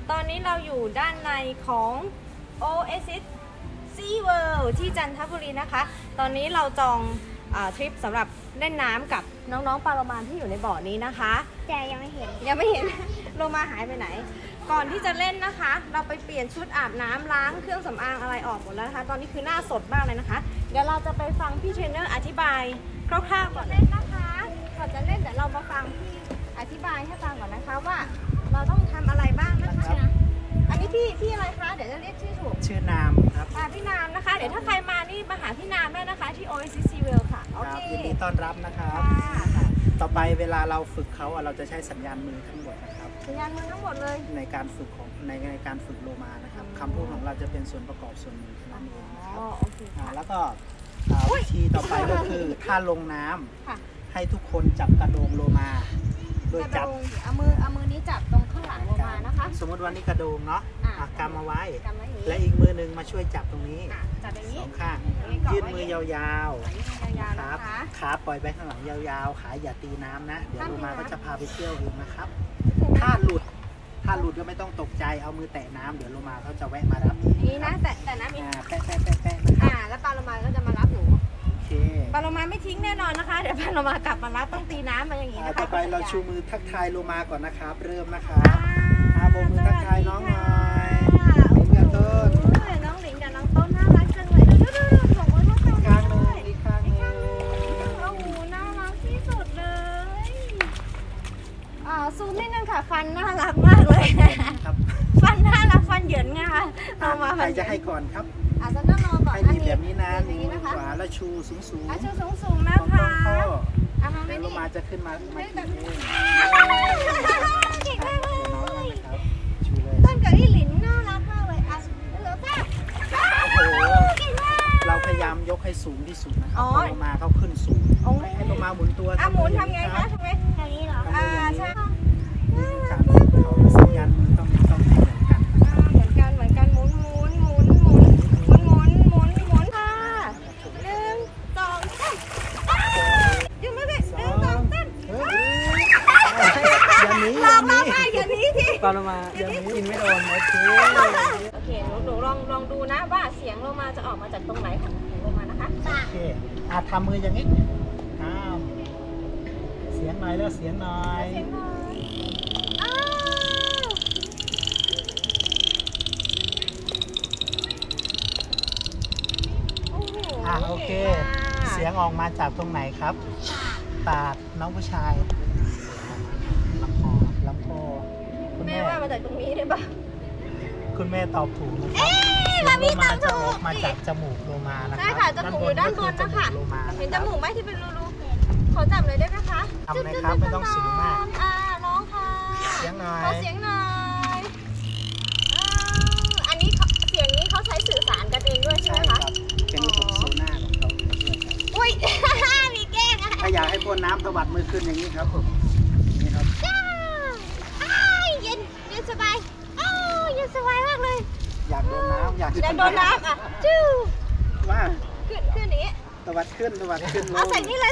ตอนนี้เราอยู่ด้านในของ Oasis Sea World ที่จันทบุรีนะคะ ตอนนี้เราจองทริปสำหรับเล่นน้ำกับน้องๆปลาโลมาที่อยู่ในบ่อนี้นะคะแต่ยังไม่เห็นโลมาหายไปไหน ก่อนที่จะเล่นนะคะ เราไปเปลี่ยนชุดอาบน้ำล้างเครื่องสำอางอะไรออกหมดแล้วนะคะตอนนี้คือหน้าสดมากเลยนะคะเดี๋ยวเราจะไปฟังพี่เทรนเนอร์อธิบายคร่าวๆก่อนเล่นนะคะก่อนจะเล่นเดี๋ยวเรามาฟังพี่อธิบายให้ฟังก่อนนะคะว่าเราต้องทำอะไรบ้างนะคะอันนี้พี่อะไรคะเดี๋ยวจะเรียกชื่อถูกชื่อนามครับพี่นามนะคะเดี๋ยวถ้าใครมานี่มาหาพี่นามได้นะคะที่ Oasis Sea World ค่ะโอเคยินดีต้อนรับนะครับต่อไปเวลาเราฝึกเขาเราจะใช้สัญญาณมือทั้งหมดนะครับสัญญาณมือทั้งหมดเลยในการฝึกของในการฝึกโลมานะครับคำพูดของเราจะเป็นส่วนประกอบส่วนหนึ่งนั่นเองนะครับแล้วก็วิธีต่อไปก็คือถ้าลงน้ำให้ทุกคนจับกระโดงโลมาโดยจับเอามือนี้จับตรงข้างหลังโลมานะคะสมมติวันนี้กระโดงเนาะกำมาไว้และอีกมือนึงมาช่วยจับตรงนี้สองข้างยืดมือยาวๆครับขาปล่อยไปข้างหลังยาวๆขาอย่าตีน้ำนะเดี๋ยวโลมาก็จะพาไปเที่ยวเองนะครับถ้าหลุดก็ไม่ต้องตกใจเอามือแตะน้ำเดี๋ยวโลมาเขาจะแวะมารับนี่นะแต่น้ำอีกแปะนะครับแล้วปลาโลมาก็จะมารับหนูปลาโลมาไม่ทิ้งแน่นอนนะคะเดี๋ยวปลาโลมากลับมารับต้องตีน้ำมาอย่างนี้นะคะต่อไปเราชูมือทักทายโลมาก่อนนะครับเริ่มนะคะโบมือทักทายน้องหน่อยต้นน้องหลิงกับน้องต้นน่ารักจังเลยดูส่งมือทักทายข้างนึงอีกข้างนึงโอ้โหน่ารักที่สุดเลยซูมนิดนึงค่ะฟันน่ารักมากเลยฟันน่ารักฟันเหยินไงคะเรามาใครจะให้ก่อนครับจะนั่งรอก่อนให้ดีแบบนี้นะขวาแล้วชูสูงชูสูงนะคะเดี๋ยวโลมาจะขึ้นมากินเองเก่งมากเลยต้นกับอีหลินน่ารักมากเลยเหลือแต่เราพยายามยกให้สูงที่สุดนะครับโลมาเขาขึ้นสูงให้โลมาหมุนตัวหมุนทำไงคะทำไงอย่างนี้เหรอใช่การเขาสัญญาณมือต้องเหมือนกันหมุนค่ะ1 2 3ยืนไม่ได้1 2 3อย่านี้ที่ปลาโลมาอย่านี้กินไม่โดนโอเคหนูลองดูนะว่าเสียงโลมาจะออกมาจากตรงไหนของโลมานะคะโอเคทำมืออย่างนี้เสียงหน่อยแล้วเสียงหน่อยโอเคเสียงออกมาจากตรงไหนครับปากน้องผู้ชายลำคอคุณแม่ว่ามาจากตรงนี้ได้ปะคุณแม่ตอบถูกนะครับเสียงโลมาจะออกมาจากจมูกโลมานะครับใช่ค่ะจมูกอยู่ด้านบนนะคะเห็นจมูกไหมที่เป็นรูๆขอจับเลยได้ไหมคะทำเลยครับไม่ต้องสูงมากร้องค่ะเสียงหน่อยขอเสียงหน่อยอันนี้เสียงนี้เขาใช้สื่อสารกันเองด้วยใช่ไหมคะเป็นระบบโซน่าของเขาอุ้ยมีแก้งถ้าอยากให้พ่นน้ำสวัสดมือขึ้นอย่างนี้ครับนี่ครับเย็นสบายเย็นสบายมากเลยอยากโดนน้ำอยากโดนน้ำจู้ว่าขึ้นอย่างนี้สวัสดขึ้นใส่นี่เลย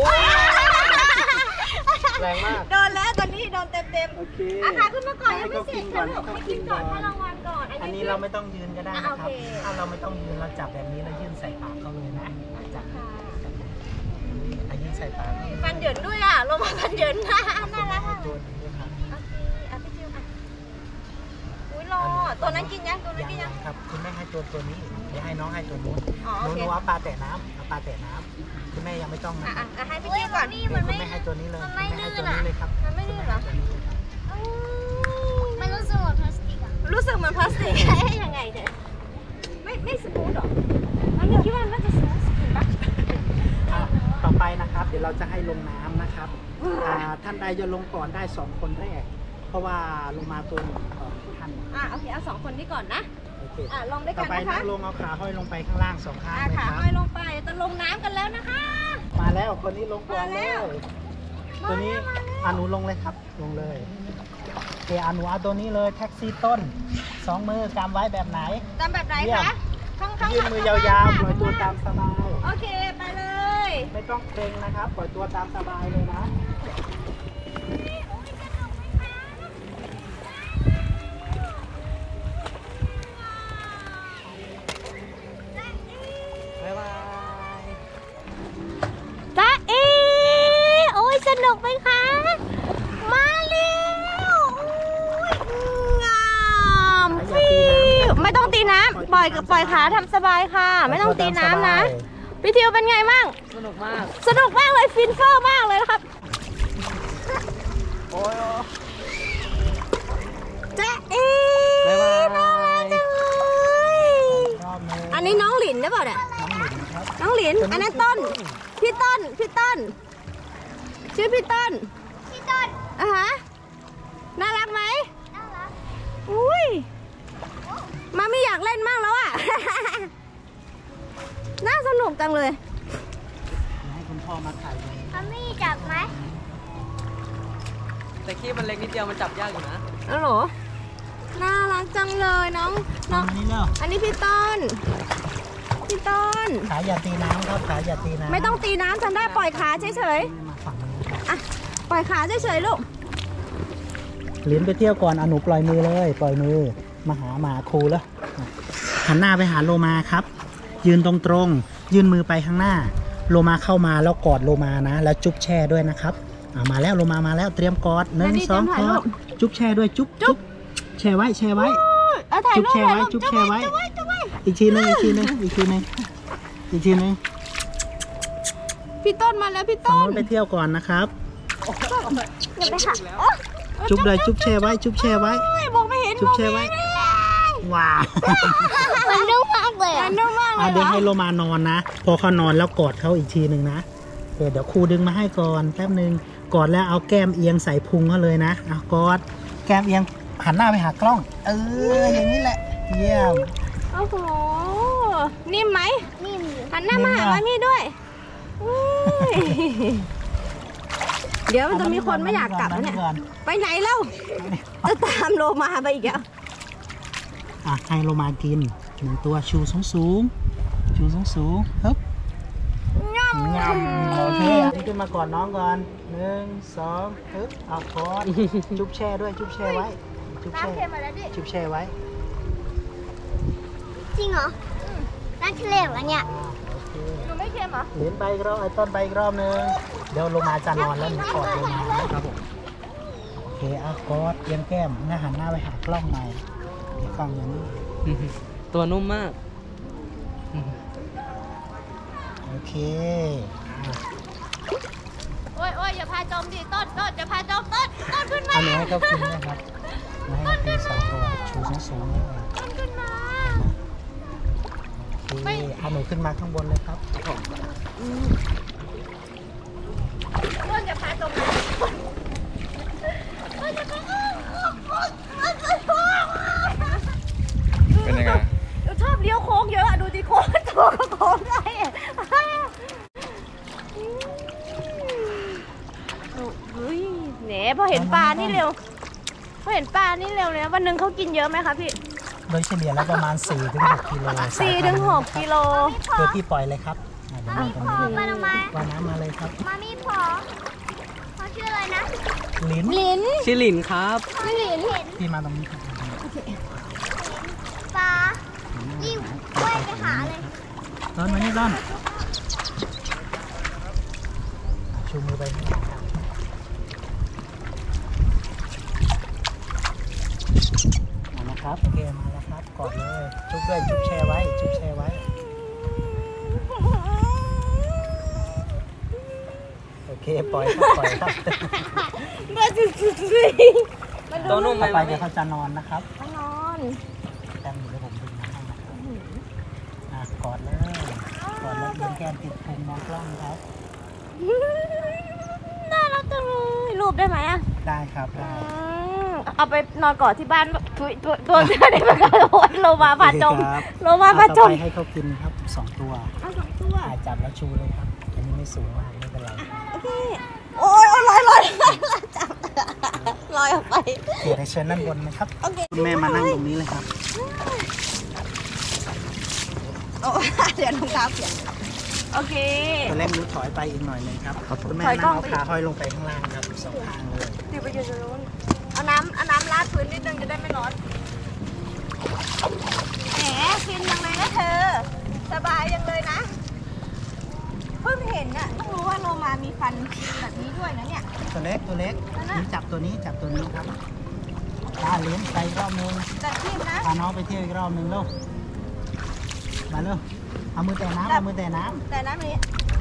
แรงมากโดนแล้วตอนนี้โดนเต็มโอเคค่ะขึ้นมาก่อนยังไม่เสร็จค่ะลูกให้กินก่อนให้รางวัลก่อนอันนี้เราไม่ต้องยืนก็ได้นะครับถ้าเราไม่ต้องยืนเราจับแบบนี้แล้วยื่นใส่ปากเขาเลยนะจับยื่นใส่ปากฟันเหยินด้วยลงมาฟันเหยินน่ารักตัวนี้ครับโอเคพี่จิวอุ้ยรอตัวนั้นกินยังครับคุณแม่ให้ตัวนี้เดี๋ยวให้น้องให้ตัวนู้นนู้นว่าปลาแตะน้ำคุณแม่ยังไม่ต้องนะให้พี่จิวก่อนคุณแม่ให้ตัวนี้เลยมันไม่ลื่นเลยครับมันไม่ลื่นเหรอมันรู้สึกเหมือนพลาสติกรู้สึกเหมือนพลาสติกยังไงเนี่ยไม่สมูทหรออันนี้คิดว่าน่าจะสมูทปะต่อไปนะครับเดี๋ยวเราจะให้ลงน้ำนะครับท่านใดจะลงก่อนได้2คนแรกเพราะว่าลงมาตัวหนึ่งท่านโอเคเอา2คนนี้ก่อนนะโอเคลงด้วยกันนะคะต่อไปนั่งลงเอาขาห้อยลงไปข้างล่าง2ข้างขาห้อยลงไปจะลงน้ำกันแล้วนะคะมาแล้วคนนี้ลงก่อนเลยตัวนี้หนูลงเลยครับลงเลยหนูเอาตัวนี้เลยแท็กซี่ต้น2มือกำไว้แบบไหนกำแบบไหนคะยื่นมือยาวๆปล่อยตัวตามสบายโอเคไปเลยไม่ต้องเกรงนะครับปล่อยตัวตามสบายเลยนะน้ำปล่อยขาทำสบายค่ะ ไม่ต้องตีน้ำนะพี่ทิวเป็นไงบ้างสนุกมากเลยฟินเฟอร์มากเลยนะครับโอ้ยจ๊ะน่ารักจังเลยอันนี้น้องหลินหรือเปล่าเนี่ยน้องหลินอันนั้นต้นพี่ต้นชื่อพี่ต้นอ่ะฮะน่ารักไหมน่ารักอุ้ยมาไม่อยากเล่นมากแล้วอ่ะ น่าสนุกจังเลยให้คุณพ่อมาถ่ายเลยเขาไม่จับไหมแต่ขี้มันเล็กนิดเดียวมันจับยากอยู่นะอ๋อเหรอน่ารักจังเลยน้องอันนี้พี่ต้นขาอย่าตีน้ำครับขาอย่าตีน้ำไม่ต้องตีน้ำฉันได้ปล่อยขาเฉยๆอ่ะปล่อยขาเฉยๆลูกลิ้นไปเที่ยวก่อนหนูปล่อยมือเลยปล่อยมือมาหาครูแล้วหันหน้าไปหาโลมาครับยืนตรงๆยื่นมือไปข้างหน้าโลมาเข้ามาแล้วกอดโลมานะแล้วจุ๊บแช่ด้วยนะครับมาแล้วโลมาแล้วเตรียมกอด1 2กอดจุ๊บแช่ด้วยจุ๊บแช่ไว้จุ๊บแช่ไว้อีกทีนึงพี่ต้นมาแล้วพี่ต้นไปเที่ยวก่อนนะครับอย่าไปหักจุ๊บเลยจุ๊บแช่ไว้มองไม่เห็นจุ๊บแช่ไว้ว้าวมันนุ่มมากเลยนุ่มมากเลยเดี๋ยวให้โลมานอนนะพอเขานอนแล้วกอดเขาอีกทีหนึ่งนะเดี๋ยวครูดึงมาให้ก่อนแป๊บนึงกอดแล้วเอาแก้มเอียงใส่พุงเขาเลยนะกอดแก้มเอียงหันหน้าไปหากล้องอย่างนี้แหละเยี่ยมโอ้โหนิ่มไหมนิ่มหันหน้ามาหาพี่ด้วยเดี๋ยวมันจะมีคนไม่อยากกลับแล้วเนี่ยไปไหนเล่าจะตามโลมาไปอีกให้โลมากิน1ตัวชูสูงฮึบโอเคขึ้นมาก่อนน้องก่อน1 2ฮึบเอาก่อนจุ๊บแช่ด้วยจุ๊บแช่ไว้จุ๊บแช่ไว้จริงเหรอน่าเฉลียวแล้วเนี่ยหนูไม่เค็มเหรอเลี้ยนไปอีกรอบต้นไปอีกรอบนึงเดี๋ยวโลมาจะนอนแล้วหนูกอดโลมาครับผมโอเคกอดเอียงแก้มหันหน้าไปหากล้องใหม่กล้องอย่างนี้ตัวนุ่มมากโอเคโอ้ยอย่าพาจมดิต้นอย่าพาจมต้นขึ้นมาหนูให้เขากินนะครับให้เขากิน2ตัวชูสูงต้นขึ้นมาโอเคหนูขึ้นมาข้างบนเลยครับต้นอย่าพาจมนะเป็นยังไงชอบเลี้ยวโค้งเยอะดูดิโค้งตัวก็โค้งได้เน่พอเห็นปลานี่เร็วเลยวันหนึ่งเขากินเยอะไหมคะพี่โดยเฉลี่ยแล้วประมาณ 4-6 กิโล 4-6 กิโลเดี๋ยวพี่ปล่อยเลยครับมามีพอมาทำไมว่าน้ำมาเลยครับมามีพอชื่ออะไรนะลิ้นชื่อหลินครับพี่มาตรงนี้ครับปลานี่ว่ายไปหาเลยต้นมานี่ต้นชูมือไปนะครับโอเคมาแล้วครับกอดเลยจุ๊บด้วยจุ๊บแช่ไว้โอเคปล่อยครับตัวนุ่มไหมไปเดี๋ยวเขาจะนอนนะครับนอนแก้มเดี๋ยวผมดึงมาให้นะครับกอดเลยเอียงแก้มติดพุงมองกล้องครับน่ารักจังเลยรูปได้ไหมได้ครับได้เอาไปนอนกอดที่บ้านตัวได้ไหมคะโลมาพาจมให้เขากินครับ2 ตัวจับแล้วชูเลยครับอันนี้ไม่สูงมากไม่เป็นไรโอเคโอ้ยลอยจับลอยออกไปเดี๋ยวเชิญนั่งบนนะครับคุณแม่มานั่งตรงนี้เลยครับเดี๋ยวน้องก้าวเปลี่ยนโอเคตัวเล็กนิ้วถอยไปอีกหน่อยนึงครับคุณแม่นั่งเอาขาห้อยลงไปข้างล่างครับ2 ข้างเลยตีไปอยู่ตรงนู้นเอาน้ำราดพื้นนิดนึงจะได้ไม่ร้อนแหมฟินยังไงนะเธอสบายยังเลยนะเพิ่งเห็นน่ะต้องรู้ว่าโลมามีฟันแบบนี้ด้วยนะเนี่ยตัวเล็กนี่จับตัวนี้ครับเลี้ยงไปรอบนึงจะทิ่มนะพาน้องไปเที่ยวอีกรอบนึงลูกมาเร็วเอามือแต่น้ำเอามือแต่น้ำแต่น้ำนี้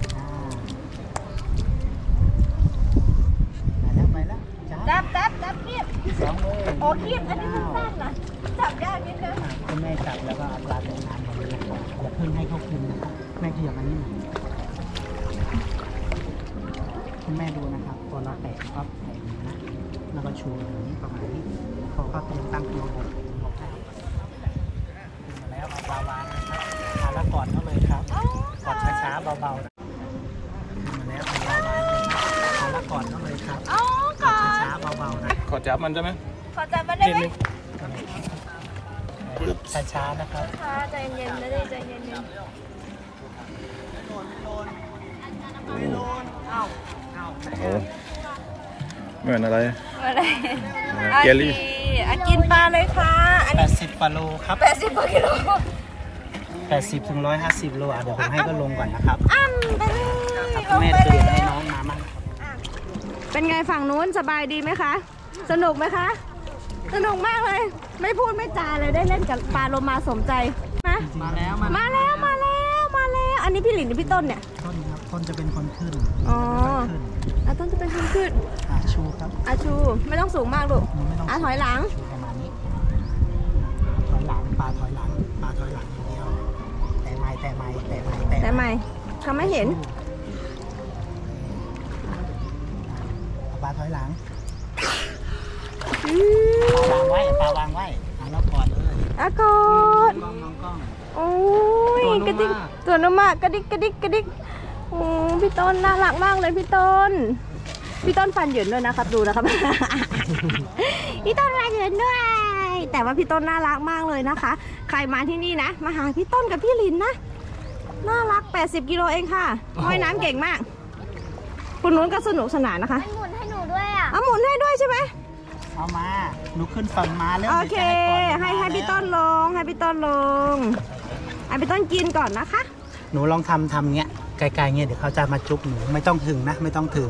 ไปแล้วจับคีบสองเลยโอ้คีบอันนี้มันสั้นนะจับยากนิดนึงคุณแม่จับแล้วก็เอาปลาแต่น้ำของมันอย่าเพิ่งให้เขากินนะครับแม่ขยับอันนี้หน่อยคุณแม่ดูนะครับพอเราแตะก็แตะนะแล้วก็ชูอย่างนี้ประมาณนี้พอเขาเตรียมตั้งตัวบอกให้มาแล้วเอาปลาวางนะครับมาแล้วกอดเขาเลยครับกอดช้าๆเบาๆนะมาแล้วเอาปลาวางเลยครับมาแล้วกอดเขาเลยครับอ๋อกอก่ดอนช้าๆเบาๆนะขอจับมันได้ไหมขอจับมันได้ไหมช้าๆนะครับค่ะใจเย็นๆนะดิใจเย็นโอ้เหมือนอะไรๆอะไรเจลลี่กินปลาเลยค่ะ อันนี้ 80กว่าโลครับ 80กว่ากิโล 80ถึง150โลเดี๋ยวผมให้ก็ลงก่อนนะครับอ้ำไปเลยครับแม่ตื่นให้น้องมามั่งเป็นไงฝั่งนู้นสบายดีไหมคะ สนุกไหมคะ สนุกมากเลย ไม่พูดไม่จาเลยได้เล่นกับปลาโลมาสมใจนะมาแล้วมาแล้ว อันนี้พี่หลินหรือพี่ต้นเนี่ยต้นครับต้นจะเป็นคนขึ้นอ๋อขึ้นต้นจะเป็นคนขึ้นชูครับอาชูไม่ต้องสูงมากลูกไม่ต้องถอยหลังชูประมาณนี้ถอยหลังปลาถอยหลังปลาถอยหลังอย่างเดียวแต่ไม่แต่ใหม่เขาไม่เห็นปลาถอยหลังปลาวางไว้เอาแล้วกอดเลยอากอดน้องกล้องโอ้ยกระดิกตัวนุ่มมากกระดิกโอ้พี่ต้นน่ารักมากเลยพี่ต้นฟันเหยินด้วยนะครับดูนะครับ พี่ต้นฟันเหยินด้วยแต่ว่าพี่ต้นน่ารักมากเลยนะคะ ใครมาที่นี่นะมาหาพี่ต้นกับพี่ลินนะน่ารัก80กิโลเองค่ะว่ายน้ำเก่งมากคุณนุ้นก็สนุกสนานนะคะมันหมุนให้หนูด้วยอ่ะเอาหมุนให้ด้วยใช่ไหมเอามาหนูขึ้นฝั่งมาแล้วโอเคดี๋ยวจะกอดให้พี่ต้นลงให้พี่ต้นกินก่อนนะคะหนูลองทำเงี้ยไกลๆเงี้ยเดี๋ยวเขาจะมาจุ๊บหนูไม่ต้องถึงนะไม่ต้องถึง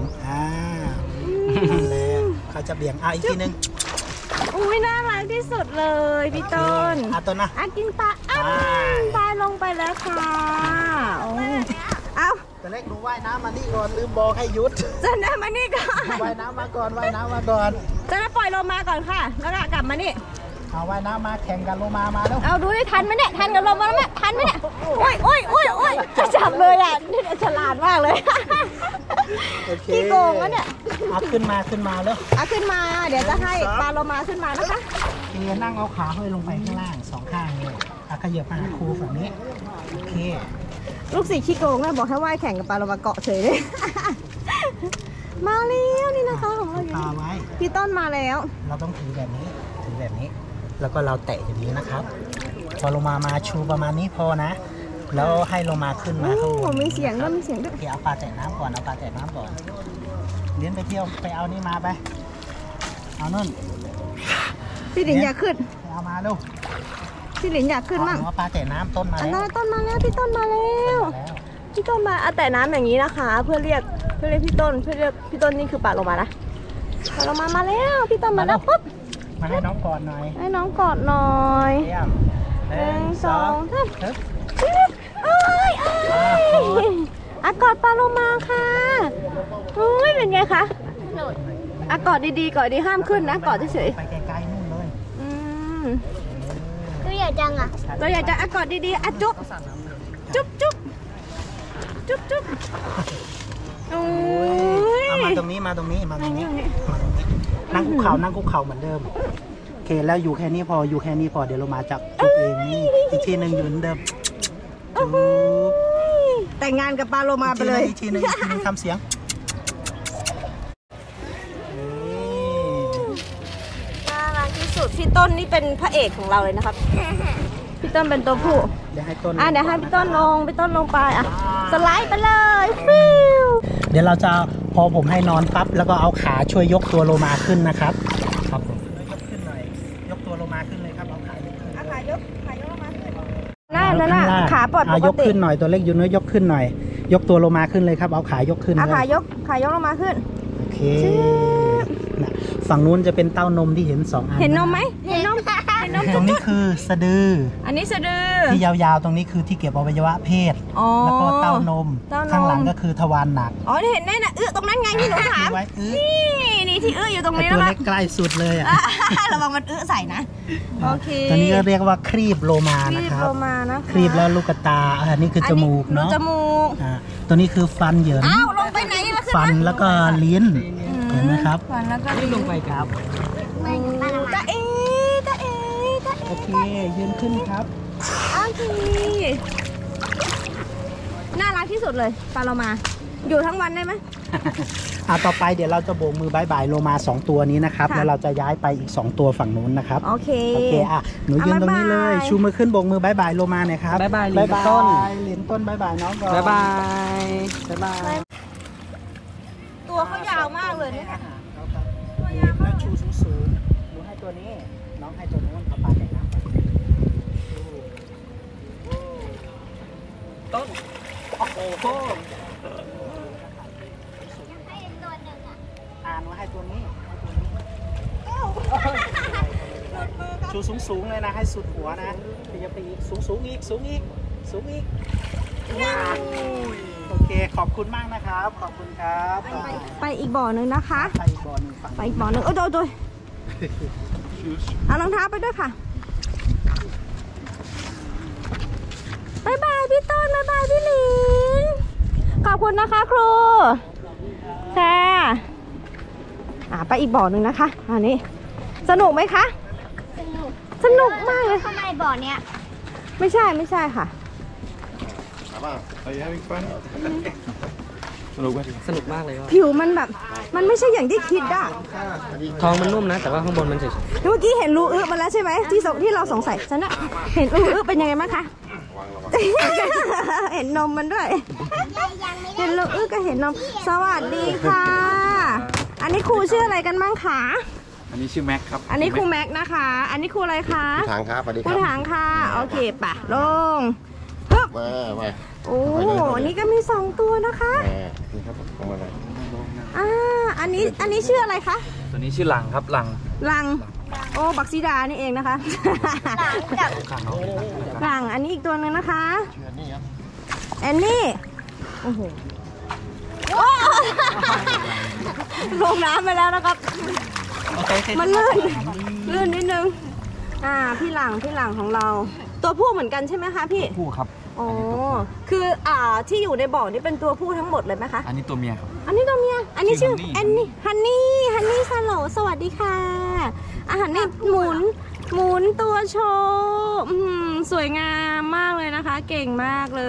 แล้วเขาจะเบี่ยงเอาอีกทีนึงอุ้ยน่ารักที่สุดเลยพี่ต้นต้นนะกินปลาปลาลงไปแล้วค่ะโอ้เอาแต่เล็กหนูว่ายน้ำมานี่ก่อนลืมบอกให้หยุดจะได้มานี่ก่อนว่ายน้ำมาก่อนจะได้ปล่อยลงมาก่อนค่ะแล้วก็กลับมานี่เอาว่ายน้ำมาแข่งกันโลมาแล้วเอาดูดิทันไหมเนี่ยทันกับลงมาแล้วไหมทันไหมเนี่ยโอ้ยจะจับเลยอ่ะนี่ฉลาดมากเลยขี้โกงวะเนี่ยเอาขึ้นมาแล้วขึ้นมาเดี๋ยวจะให้ปลาโลมาขึ้นมานะคะนั่งเอาขาห้อยลงไปข้างล่างสองข้างเลยขยับมาหาครูฝั่งนี้โอเคลูกศิษย์ขี้โกงแม่บอกให้ว่ายแข่งกับปลาโลมาเกาะเฉยเลย มาแล้วนี่นะคะของเราอยู่ตาไว้พี่ต้นมาแล้วเราต้องถือแบบนี้ แล้วก็เราแตะอย่างนี้นะครับ พอลงมาชูประมาณนี้พอนะ แล้วให้ลงมาขึ้นมาข้างบนมีเสียงด้วยโอเคเอาปลาแตะน้ำก่อนเลี้ยงไปเที่ยวไปเอานี่มาไปเอานู่นพี่หลินอยากขึ้นไปเอามาเร็วพี่หลินอยากขึ้นมั่งเอาปลาแตะน้ำต้นมาแล้วต้นมาแล้วพี่ต้นมาแล้วพี่ต้นมาแต่น้ำอย่างนี้นะคะ เพื่อเรียกพี่ต้นนี่คือปลาโลมานะปลาโลมามาแล้วพี่ต้นมาแล้วปุ๊บมาให้น้องกอดหน่อยให้น้องกอดหน่อยเยี่ยม 1 2 3 ฮึบเอ้ยกอดปลาโลมาค่ะอุ้ยเป็นไงคะกอดดีห้ามขึ้นนะกอดเฉยไปไกลๆนู่นเลยตัวใหญ่จังอ่ะตัวใหญ่จะกอดดีจุ๊บโอ้ยเอามาตรงนี้นั่งคุกเข่าเหมือนเดิมโอเคแล้วอยู่แค่นี้พอเดี๋ยวเรามาจับจุ๊บเองนี่อีกทีหนึ่งอยู่เหมือนเดิมจุ๊บแต่งงานกับปลาโลมาไปเลยอีกทีหนึ่งทำเสียงน่ารักที่สุดพี่ต้นนี่เป็นพระเอกของเราเลยนะครับ พี่ต้นเป็นตัวผู้เดี๋ยวให้ต้นเดี๋ยวให้พี่ต้นลงไปสไลด์ไปเลยฟิวเดี๋ยวเราจะพอผมให้นอนปั๊บแล้วก็เอาขาช่วยยกตัวโลมาขึ้นนะครับครับผมยกขึ้นหน่อยยกตัวโลมาขึ้นเลยครับเอาขายกขึ้นขายกลงมาขึ้นน่าขาปลอดปกยกติขึ้นหน่อยตัวเล็กอยู่เนื้อยกขึ้นหน่อยยกตัวโลมาขึ้นเลยครับเอาขายกขึ้นเลยขายกลงมาขึ้นโอเคฝั่งนู้นจะเป็นเต้านมที่เห็น2 อันเห็นนมไหมเห็นนนมตรงนี้คือสะดืออันนี้สะดือที่ยาวๆตรงนี้คือที่เก็บอวัยวะเพศอ๋อแล้วก็เต้านมเต้านมข้างหลังก็คือทวารหนักอ๋อเห็นแน่น่ะตรงนั้นไงที่หนูถามไว้อึนี่ที่อยู่ตรงไอ้นี้ตัวนะเล็กใกล้สุดเลยอ่ะระวังมันใส่นะ โอเคตัวนี้ก็เรียกว่าครีบโลมาครีนะบครัโลบมานะคะครีบแล้วลูกตาอันนี้คือจมูกดูเนาะจมูกตัวนี้คือฟันเหยินอ้าวลงไปไหนแล้วขึ้นฟันมาแล้วก็ลิ้น เห็นไหมครับฟันแล้วก็ลงไปครับตาเอตาเอตาเอโอเค ยืนขึ้นครับโอเคน่ารักที่สุดเลยปลาโลมา อยู่ทั้งวันได้ไหมต่อไปเดี๋ยวเราจะโบกมือบายบายโลมา2ตัวนี้นะครับค่ะแล้วเราจะย้ายไปอีก2ตัวฝั่งนู้นนะครับโอเคโอเคหนูยืนตรงนี้เลยบ๊ายบายชูมือขึ้นโบกมือบายบายโลมาหน่อยครับบ๊ายบายบ๊ายบายต้นเหรียญต้นบายบายน้องก่อนบ๊ายบาย บ๊ายบายตัวเขายาวมากเลยเนี่ยแล้วชูสูงๆหนูให้ตัวนี้ น้องให้ตัวนู้นเอาปลาใส่น้ำไปต้น โอ้โหหนูให้ตัวนี้ชูสูงๆเลยนะ ให้สุดหัวนะอย่าไปอีกสูงอีกสูงอีกสูงอีกโอเค ขอบคุณมากนะครับ ขอบคุณครับไปอีกบ่อหนึ่งนะคะไปอีกบ่อหนึ่งฝั่งไปอีกบ่อหนึ่งโดยเอารองเท้าไปด้วยค่ะบายบายพี่ต้นบายบายพี่หลินขอบคุณนะคะครูค่ะไปอีกบ่อหนึ่งนะคะอันนี้สนุกไหมคะสนุกมากเลยทำไมบ่อเนี้ยไม่ใช่ค่ะสนุกมากเลยว่าผิวมันแบบมันไม่ใช่อย่างที่คิดอะท้องมันนุ่มนะ แต่ว่าข้างบนมันเฉยเมื่อกี้เห็นรูอึมาแล้วใช่ไหมที่เราสงสัยฉันอะเห็นรูอึเป็นยังไงบ้างคะ เห็นนมมันด้วย เห็นรูอึก็เห็นนมสวัสดีค่ะ อันนี้ครูชื่ออะไรกันบ้างคะอันนี้ชื่อแม็กครับอันนี้ครูแม็กนะคะ อันนี้ครูอะไรคะทางครับสวัสดีคครูรับถางค่ะโอเคป่ะลงฮึบมาโอ้อันนี้ก็มี2ตัวนะคะนี่ครับเอามาเลยอันนี้ชื่ออะไรคะตัวนี้ชื่อหลังครับหลังลังโอ้บักซีดานี่เองนะคะข้างน้องลังอันนี้อีกตัวหนึ่งนะคะเชื่อนี่ครับแอนนี่โอ้โหลงน้ำไปแล้วนะครับ มันลื่นนิดนึงพี่หลังของเรา ตัวผู้เหมือนกันใช่ไหมคะพี่ผู้ครับอ๋อคือที่อยู่ในบ่อนี่เป็นตัวผู้ทั้งหมดเลยไหมคะอันนี้ตัวเมียครับอันนี้ตัวเมียอันนี้ชื่อชื่อแอนนี่ฮันนี่ซาโลสวัสดีค่ะฮันนี่หมุนตัวโชว์สวยงามมากเลยนะคะ เก่งมากเลย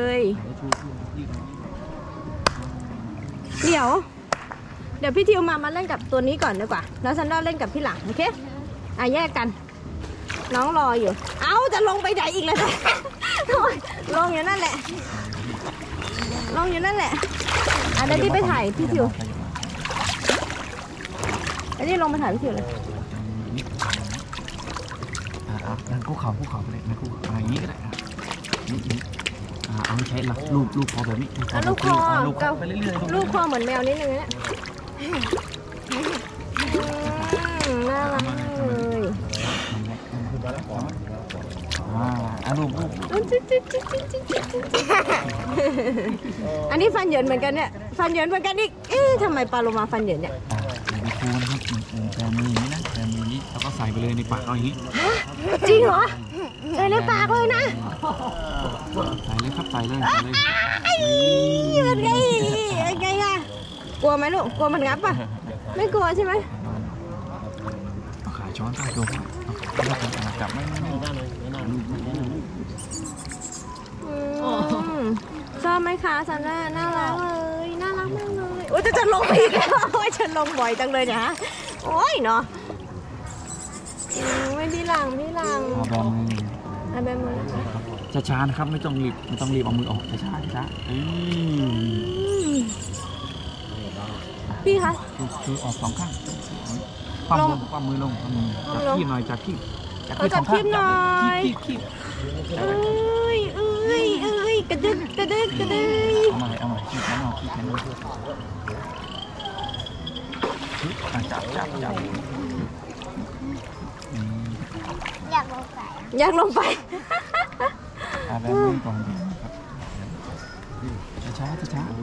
เดี๋ยวพี่ทิวมาเล่นกับตัวนี้ก่อนดีกว่าแล้วซันด้าเล่นกับพี่หลังโอเคแยกกัน น้องรออยู่ จะลงไปไหนอีกเลย ลงอยู่นั่นแหละเดี๋ยวที่ไปถ่ายพี่ทิวเดี๋ยวที่ลงไปถ่ายพี่ทิวเลยนั่นคู่เขาไปเลยนั่นคู่เขาอย่างนี้ก็ได้เอาใช้หลักรูปคอแบบนี้ลูกคอลูกคอไปเรื่อยๆลูกคอเหมือนแมวนิดนึงเนี่ยน่ารักเลยลูกอันนี้ฟันเหยินเหมือนกันเนี่ยฟันเหยินเหมือนกันอีกทำไมปลาโลมาฟันเหยินเนี่ยมีครูนะครับแต่มืออย่างนี้นะแต่มือนี้แล้วก็ใส่ไปเลยในปากเอาอย่างนี้จริงเหรอในปากเลยนะใส่เลยครับใส่เลยเป็นไงอะกลัวไหมลูกกลัวมันงับป่ะไม่กลัวใช่ไหมเอาขาช้อนใต้ตัวจับไม่ชอบไหมคะซันน่าน่ารักเลยน่ารักมากเลยโอ้ยจะลงไปอีกแล้วโอ้ยจะลงบ่อยจังเลยเนี่ยฮะโอ้ยเนาะไม่พี่หลังแบบมือช้าๆนะครับไม่ต้องรีบเอามือออกช้าพี่คะคือออก2 ข้างความมือลงจากคีบหน่อยจับคีบหน่อยเอ้ยกระดึกเอามาคีบแขนออกจับเดี๋ยวอยากลงไปแบบนี้ก่อนครับช้าช้า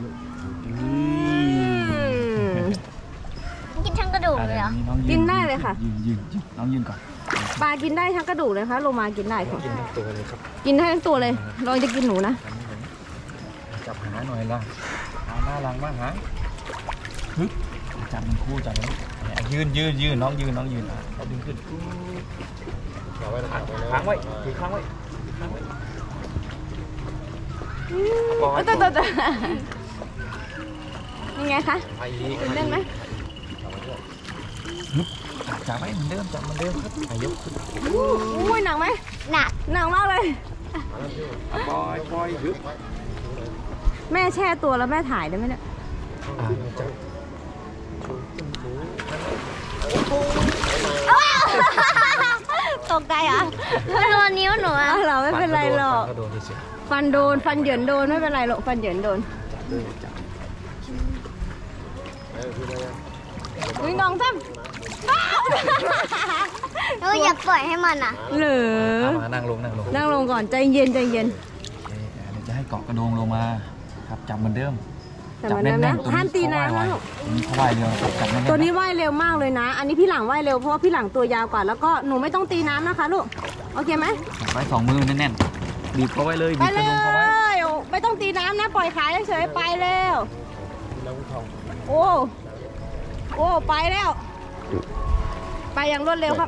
กินทั้งกระดูกเลยเหรอกินได้เลยค่ะยืนน้องยืนก่อนปลากินได้ทั้งกระดูกเลยค่ะโลมากินได้ค่ะกินทั้งตัวเลยครับกินได้ทั้งตัวเลยลองจะกินหนูนะจับหางหน่อยละหน้าลังบ้างฮะฮึบจับมันคู่จับมันยืนน้องยืนเอาดึงขึ้นค้างไว้ถือค้างไว้ตัวยังไงคะตื่นเต้นไหมจับไว้เหมือนเดิมจับเหมือนเดิมครับยกขึ้นอุ้ยหนักไหมหนักหนักมากเลยปล่อยฮึบแม่แช่ตัวแล้วแม่ถ่ายได้ไหมเนี่ยจับตกใจเหรอโดนนิ้วหนูอะเราไม่เป็นไรหรอกโดนเฉยฟันโดนฟันเหยินโดนไม่เป็นไรหรอกฟันเหยินโดนจับอุ้ยน้องซ้หนูอยากปล่อยให้มันอ่ะำเหลือมานั่งลงนั่งลงก่อนใจเย็นเดี๋ยวจะให้เกาะกระโดงลงมาครับจับเหมือนเดิมแต่มันนั้นนะห้ามตีน้ำนะลูกเขาว่ายเร็วจับแน่นตัวนี้ว่ายเร็วมากเลยนะ อันนี้พี่หลังว่ายเร็วเพราะว่าพี่หลังตัวยาวกว่าแล้วก็หนูไม่ต้องตีน้ำนะคะลูกโอเคไหมไว้2 มือแน่นๆบีบเขาไว้เลยไปบีบกเลระโดงเขาไว้ยไม่ต้องตีน้ำนะปล่อยขาเฉยๆไปแล้วโอ้ไปแล้ว ไปอย่างรวดเร็วครับ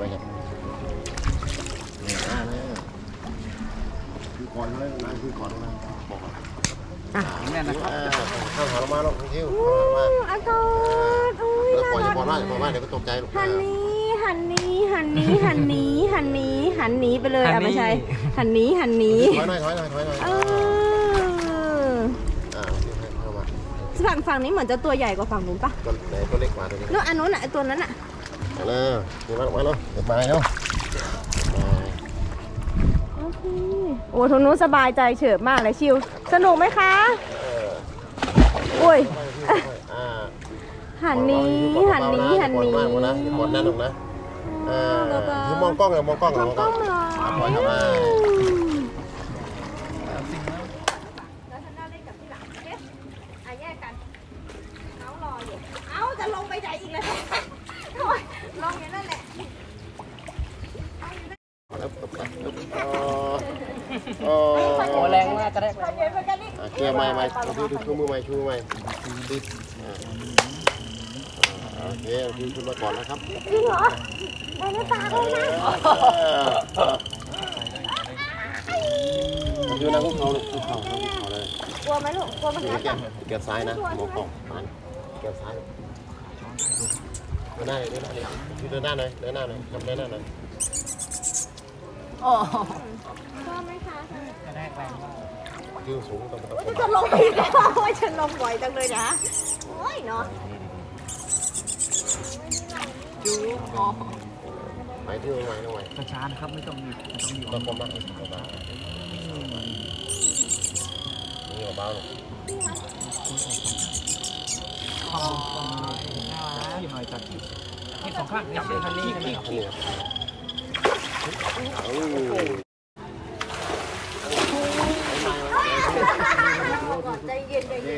แน่นนะครับข้าวหามาลูกคิ้วอากาศอุ้ยปล่อยจะปล่อยมาเดี๋ยวก็ตกใจลูกหันหนีไปเลยอ่ะไม่ใช่หันหนีถอยหน่อยเออ ฝั่งนี้เหมือนจะตัวใหญ่กว่าฝั่งนู้นปะตัวไหนตัวเล็กกว่าตัวนี้นู่นอันนู้นอ่ะตัวนั้นอ่ะมาเลยมาเลยเดี๋ยวมาเนาะโอเคโอ้ทางนู้นสบายใจเฉิบมากเลยชิวสนุกไหมคะอุ้ยหันหนี้หมดนะลูกนะคือมองกล้องเลยมองกล้องกล้องหน่อยปล่อยเข้ามาแล้วฉันน่าเล่นกับพี่หลังโอเคแยกกันน้องรออยู่จะลงไปไหนอีกเลยลงอย่างนั้นแหละโอ้โอ้แรงมากกระแทกเย็นไปกันนี่เกียร์ไม่ชูมือไม่โอเคขึ้นมาก่อนนะครับจริงเหรอไปในป่าเลยนะดูนะคุกเขาเลยกลัวไหมลูกกลัวมันกัดอ่ะเกียร์ซ้ายนะมองกล้องมันเกียร์ซ้ายเดินหน้าเลยเดินหน้าหน่อยทำเดินหน้าหน่อยชอบไหมคะยืนสูงตรงจะลงไปอีกแล้วโอ้ยฉันลงบ่อยจังเลยนะโอ้ยเนาะไปที่ตรงไหนช้าๆนะครับไม่ต้องมีตรงบ้างนี่เบาที่หน่อยจับที่2 ข้างจับเลยคันนี้ใจเย็นจับเห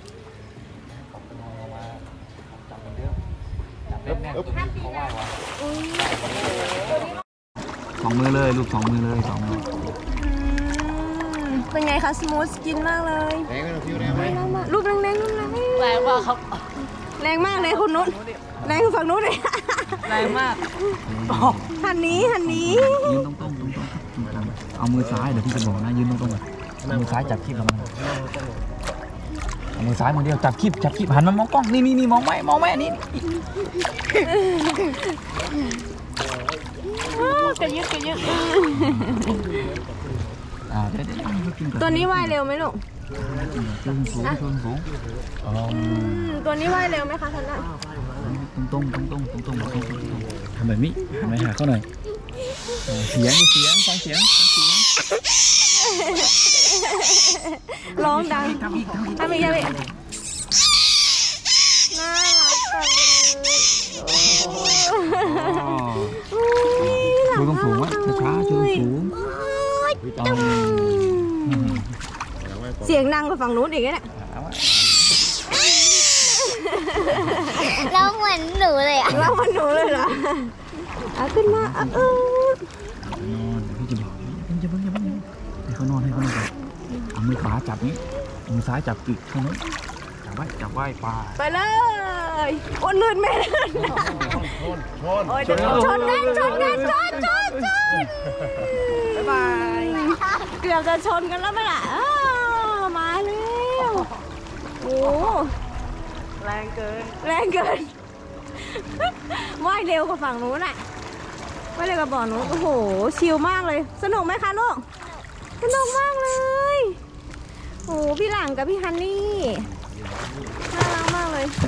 มือนเดิมจับแน่นๆเขาว่ายว่ะ2 มือเลยลูก2 มือเลย2 มือเป็นไงคะสมูทสกินมากเลยแรงไหมคิวแรงไหมลูกแรงแรงมากครับแรงมากเลยคุณนุชแรงฝั่งนู้นเลยแรงมากหันนี้ยืนตรงเอามือซ้ายเดี๋ยวพี่จะบอกนะยืนตรงเอามือซ้ายจับคีบเราเอามือซ้ายมือเดียวจับคีบหันมามองกล้องนี่มองไหมนี่กระยึกเดี๋ยวตัวนี้ว่ายเร็วไหมลูกชนสูงตัวนี้ว่ายเร็วไหมคะท่านน่ะตรงทำแบบนี้ทำไมหาเขาหน่อยเสียงฟังเสียงร้องดังทำอีกน่ารักจังเลยอุ้ยหลชูต้องสูงไว้ช้าๆชูสูงเสียงดังกว่าฝั่งนู้นอีกเนี่ยเราเหมือนหนูเลยอ่ะเรามันหนูเลยเหรอขึ้นมาพี่จะบอกอย่าเพิ่งให้เขานอนก่อนเอามือขวาจับนี้มือซ้ายจับปีกข้างนู้นจับไว้ปลาไปเลยโอ้ลื่นไม่ลื่นชนกันบ๊ายบายเกือบจะชนกันแล้วไหมล่ะมาแล้วโอ้แรงเกินว่ายเร็วกว่าฝั่งนู้นอ่ะว่ายเร็วกว่าบ่อนู้นโอ้โหชิลมากเลยสนุกไหมคะลูกสนุกมากเลยโอ้พี่หลังกับพี่ฮันนี่น่ารักมากเลย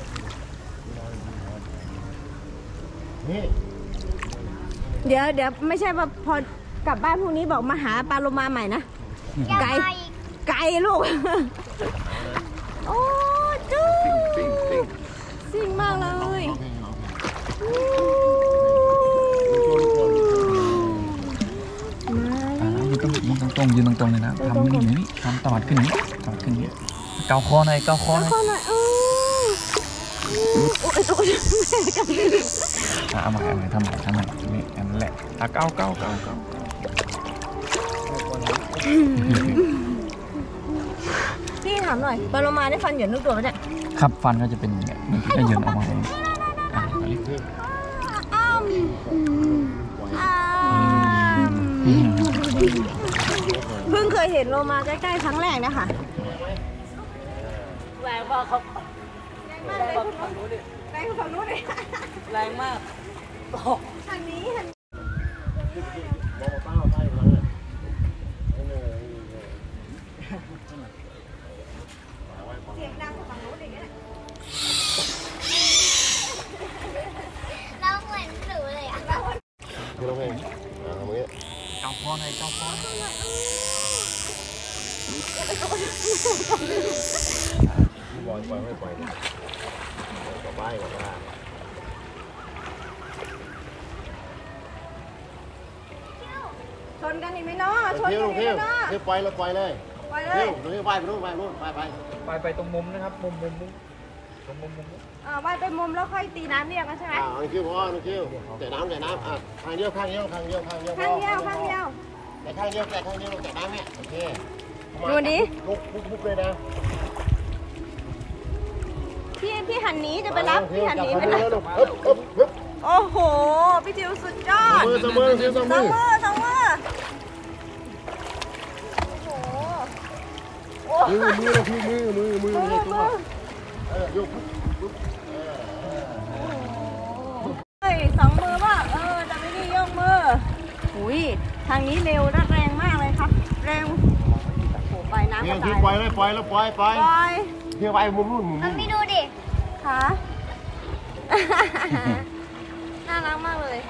เดี๋ยวไม่ใช่ว่าพอกลับบ้านพรุ่งนี้บอกมาหาปลาโลมาใหม่นะไก่ลูกโอ้จู๊ซิ่งมากเลยยืนตรงเลยนะทำนี่ทำตวัดขึ้นนี้เกาคอหน่อยเอาใหม่ทำใหม่นี่อันนั้นแหละเกาพี่ถามหน่อยปลาโลมาได้ฟันเหยินทุกตัวไหมเนี่ยครับฟันก็จะเป็นอย่างเงี้ยมันจะเหยินออกมาเลยเพิ่งเคยเห็นโลมาใกล้ๆครั้งแรกนะคะแรงมากครับแรงมากฝั่งนู้นดิแรงมากทางนี้เสียงดังฝั่งนู้นอย่างเงี้ยเราเหมือนหนูเลยอ่ะคือเราเองเกาคอหน่อยปล่อยกลับบ้านชนกันอีกไหมเนาะชนกันอีกไหมเนาะปล่อยเลยไปตรงมุมนะครับมุมว่ายไปมุมแล้วค่อยตีน้ำเรียกกันใช่ไหมน้องคิวแต่น้ำข้างเดียวแต่ข้างเดียวแต่น้ำเนี่ยโอเคดูดิลุกเลยนะพี่หันนี้จะไปรับพี่หันนี้ไปรับโอ้โหพี่จิวสุดยอดสมือโอ้โหมือตัวยกสองมือป่ะจะไม่ได้ยกมืออุ้ยทางนี้เร็วแรงมากเลยครับเร็วโอ้ไปน้ำกระจายปล่อยเที่ยวไปมุมนู่นมันไม่ดูดิค่ะน่ารักมากเลย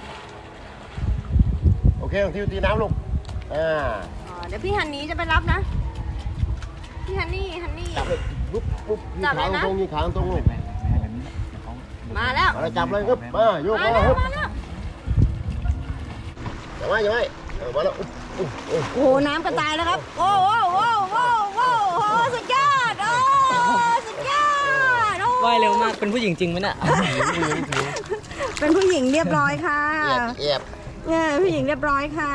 โอเคทิวตีน้ำลูกเดี๋ยวพี่ฮันนี่จะไปรับนะพี่ฮันนี่จับเลยปุ๊บจับเลยนะยืนขางตรงลูกมาแล้วจับเลยครับมาโยกมาครับอย่าไว้มาแล้วโอ้โหน้ำกระจายแล้วครับโอ้สุดยอดสุดยอดว่ายเร็วมากเป็นผู้หญิงจริงไหมเนี่ยเป็นผู้หญิงเรียบร้อยค่ะเนี่ยผู้หญิงเรียบร้อยค่ะ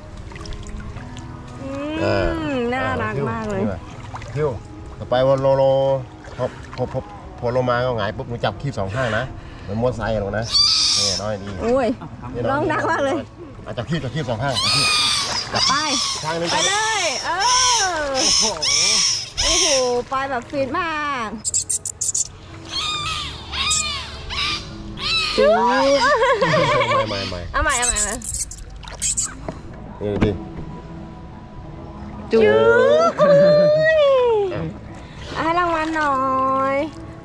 น่ารักมากเลยทิวต่อไปวันโลพอโลมาก็หงายปุ๊บหนูจับขี้2 ข้างนะมันม้วนไซด์ลงนะนี่น้อยดีโอ้ยร้องดังมากเลยจับขี้2 ข้างไปข้างนึงไปเลยโอ้โหไปแบบฟินมากไม่เอาใหม่นี่ดิจู๊ให้รางวัลหน่อย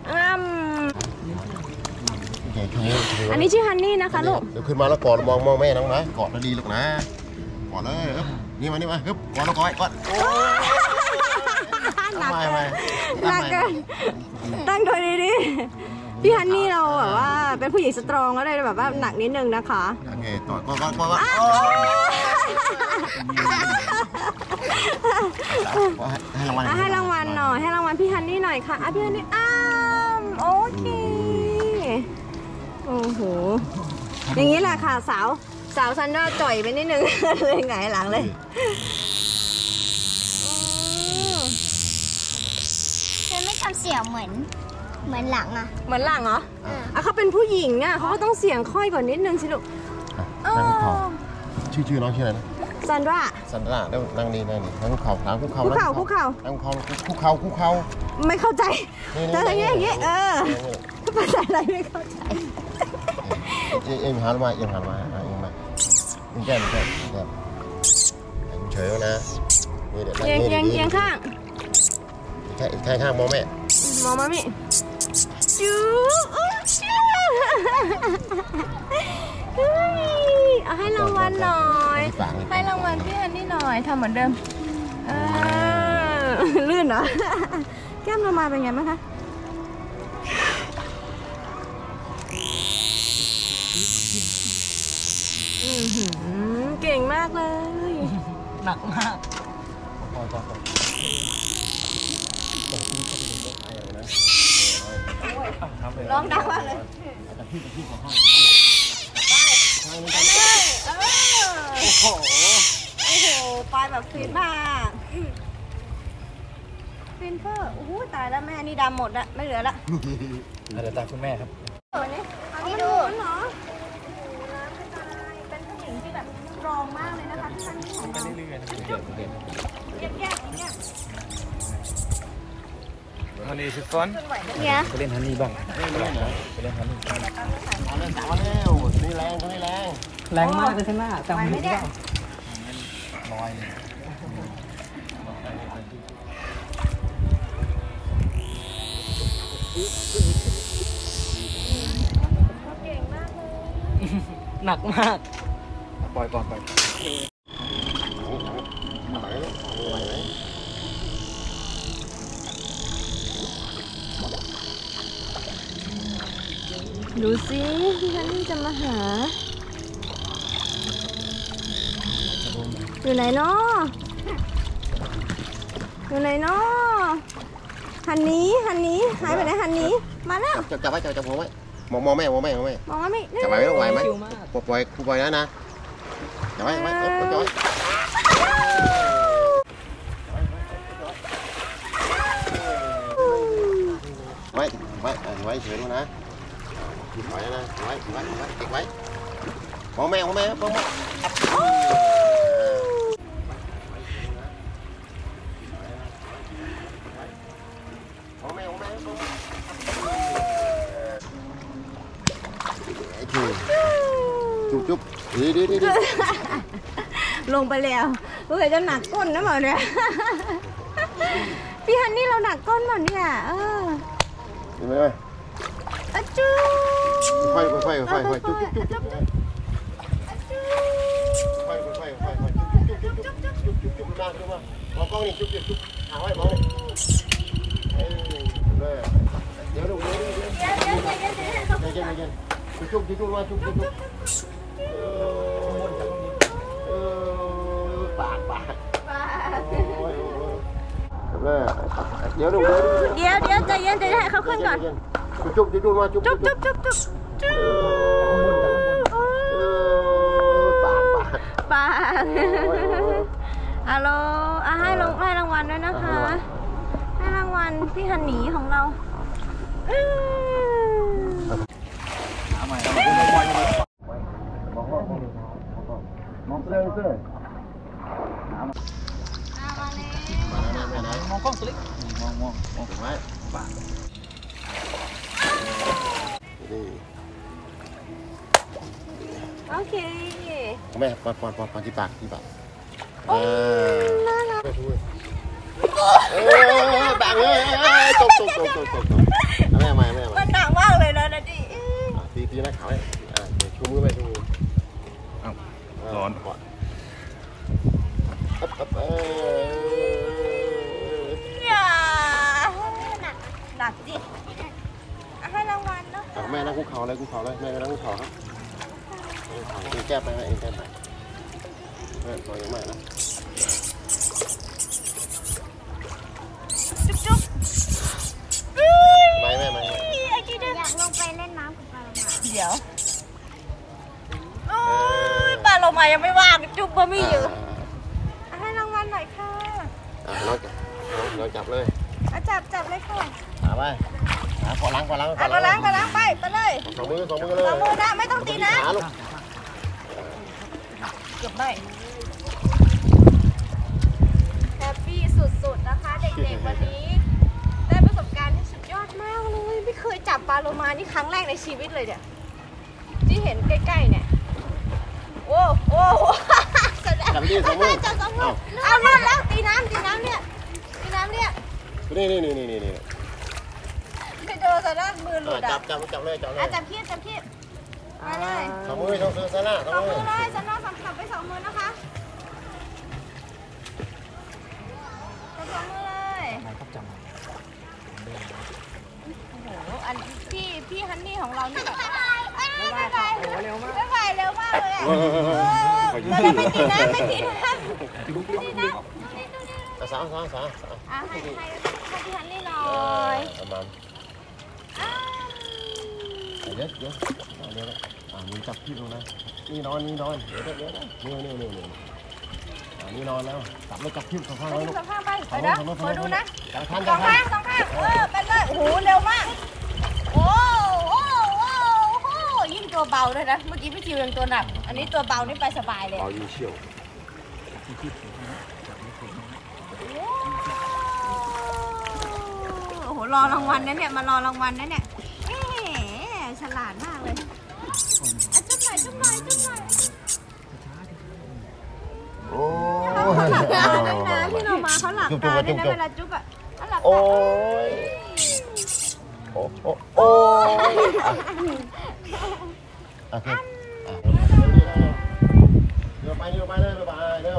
อันนี้ชื่อฮันนี่นะคะลูกเดี๋ยวขึ้นมาแล้วกอดมองแม่น้องนะกอดแล้วดีลูกนะกอดเลยนี่มาฮึบกอดแล้วกอดหนักเกินตั้งตัวดีพี่ฮันนี่เราแบบว่าเป็นผู้หญิงสตรองก็เลยแบบว่าหนักนิดนึงนะคะโอเคต่อก็ให้รางวัลให้รางวัลหน่อยให้รางวัลพี่ฮันนี่หน่อยค่ะพี่ฮันนี่โอเคโอ้โหอย่างนี้แหละค่ะสาวซันด้าจ่อยไปนิดนึงเลยหงายหลังเลยเธอไม่ทำเสียงเหมือนหลังอ่ะเหมือนหลังเหรอเขาเป็นผู้หญิงอ่ะเขาก็ต้องเสียงค่อยกว่านิดนึงสิลูกชื่อน้องชื่ออะไรนะซันด้าซันดราแล้วนั่งนี่นั่งคุกเข่านั่งคุกเข่าคุกเข่านั่งคุกเข่าไม่เข้าใจแต่อย่างเงี้ยภาษาอะไรไม่เข้าใจเอ็มหันมาเอ็มมาแก้มเฉยๆนะนี่เดี๋ยวเอียงข้างข้างมองแม่มองมามิจูเอาให้รางวัลหน่อยให้รางวัลพี่ฮันนี่หน่อยทำเหมือนเดิมลื่นเหรอแก้มเรามาเป็นไงบ้างคะเก่งมากเลยหนักมากร้องดังมากเลยโอ้โหปลายแบบฟินมากฟินเฟอร์โอ้โหตายแล้วแม่นี่ดำหมดอะไม่เหลือละเดี๋ยวตามคุณแม่ครับอันนี้ดูเหรอเป็นผู้หญิงที่แบบสตรองมากเลยนะคะที่ท่านนี้ของเราแยกฮันนี่ชิฟฟอนเนี่ยไปเล่นฮันนี่บ้างไปเล่นฮันนี่เอาเล่นสาวเร็วนี่แรงแรงมากเลยใช่ไหมจำไม่ได้ลอยเลยเก่งมากเลยหนักมากปล่อยดูสิพี่ฮันนี่จะมาหาอยู่ไหนเนาะฮันนี้หายไปไหนฮันนี้มาแล้วจับไว้จับหัวไว้มองแม่มองไม่จับไว้ไม่ต้องไหวไหมปล่อยครูปล่อยนะจับไว้จับไว้เฉยดูนะปล่อยนะไว้เก็บไว้มองแม่มองแม่จุ๊บดีลงไปแล้วรู้สึกจะหนักก้นนะหมอเนี่ยพี่ฮันนี่เราหนักก้นหมดเนี่ยเห็นไหมจู๊ค่อยจุ๊บมากมองกล้องนี่จุ๊บหาไว้มองเดี๋ยวดูจุ๊บมาจุ๊บปากเดี๋ยวใจเย็นให้เขาขึ้นก่อนจุ๊บมาจุ๊บปากฮัลโหลให้รางวัลด้วยนะคะให้รางวัลพี่ฮันนี่ของเรามองเสื้อมองกล้องสลิกมองไว้โอเคแม่ปอนที่ปากน่ารักบางเลยตกแม่มันหนักมากเลยนะดิตีนะขาวชูมือไปชูมือร้อนหนักจิให้รางวัลหน่แม่นั่งคุกเข่าเลยคุกเข่าเลยแม่นั่งคุกเข่าครับเองแก้ไปนะเองแก้ไปแม่ตัวยังไม่นะจุ๊บไม่แม่ไม่อยากลงไปเล่นน้ำกับปลาโลมาเดี๋ยวปลาโลมายังไม่ว่างจุ๊บบะหมี่อยู่ให้รางวัลหน่อยค่ะเราจับเลยจับเลยค่ะไปขอล้างก็ล้างไปเลยสองมือเลยสองมือนะไม่ต้องตีนะขาลูกเกือบได้แฮปปี้สุดๆนะคะเด็กๆวันนี้ได้ประสบการณ์ที่สุดยอดมากเลยไม่เคยจับปลาโลมานี่ครั้งแรกในชีวิตเลยเนี่ยที่เห็นใกล้ๆเนี่ยโอ้จับดีสองมือจับสองมือเอาเล่นแล้วตีน้ำเนี่ยนี่ไปโดนซะด้านมือหลุดอ่ะจับเลยจับคีบมาเลยสองมือต้องซื้อซะนะสองมือเลยฉันว่าสับไป2 มือนะคะจับ2 มือเลยโอ้โหอันพี่ฮันนี่ของเรานี่แบบเร็วมากเลยอ่ะเราไม่ตีนะสาวให้พี่ฮันนี่หน่อยประมาณเดี๋ยวมึงจับพี่ดูนะนี่นอนเดี๋ยวนี่นอนแล้วจับแล้วจับพี่ข้างๆเลยลูกข้างไปนะขอดูนะข้างสองข้างเป็นเลยโอ้โหเร็วมากโอ้ยิ่งตัวเบาเลยนะเมื่อกี้พี่จิวยังตัวหนักอันนี้ตัวเบานี่ไปสบายเลยเบายิ่งเชี่ยวโอ้โหรอรางวัลนะเนี่ยมารอรางวัลนะเนี่ยฉลาดมากเลยจุ๊บหน่อยโอ้เขาหลับตาด้วยนะพี่โนมาเขาหลับตาด้วยนะเวลาจุ๊บอ่ะเขาหลับตาโอ้โอเคเร็วไปเลยบ๊ายบายดิ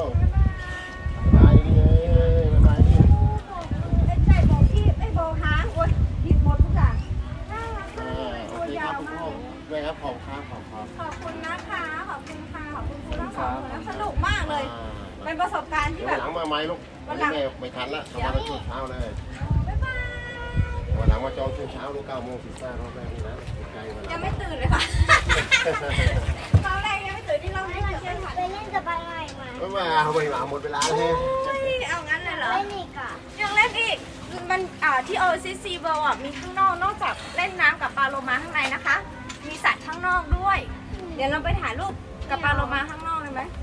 ไอ้ใจโบกี้ไอ้โบหางโอ้ยผิดหมดทุกอย่างน่ารักตัวยาวมากด้วยครับขอบคุณนะคะขอบคุณค่ะขอบคุณครูทั้งสองคนสนุกมากเลยเป็นประสบการณ์ที่แบบหลังมาไหมลูกวันหลังไม่ทันละทำมาช่วงเช้าเลยบ๊ายบายวันหลังมาจองช่วงเช้าลูก9:45รอบแรกนี่นะไกลมาแล้วยังไม่ตื่นเลยค่ะตอนแรกยังไม่ตื่นที่เราไม่เชื่อค่ะไปเล่นกับปลาไหลมาไม่มาหมดเวลาเลยเอางั้นเลยเหรอเล่นอีกอ่ะยังเล่นอีกมันที่ Oasis Sea World มีข้างนอกจากเล่นน้ำกับปลาโลมาข้างในนะคะ มีสัตว์ข้างนอกด้วย เดี๋ยวเราไปถ่ายรูปกับปลาโลมาข้างนอกเลยไหม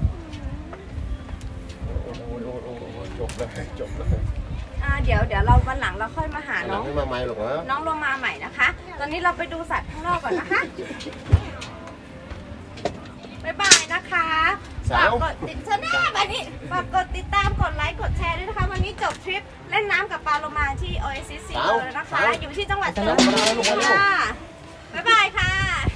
จบเลยเดี๋ยวเราวันหลังเราค่อยมาหาน้องไม่มาใหม่หรอกเหรอน้องโลมาใหม่นะคะ ตอนนี้เราไปดูสัตว์ข้างนอกก่อนนะคะบ๊ายบายนะคะฝากกดติดตามกดไลค์กดแชร์ด้วยนะคะวันนี้จบทริปเล่นน้ำกับปลาโลมาที่ Oasis Sea World แล้วนะคะอยู่ที่จังหวัดสระบุรีค่ะบ๊ายบายค่ะ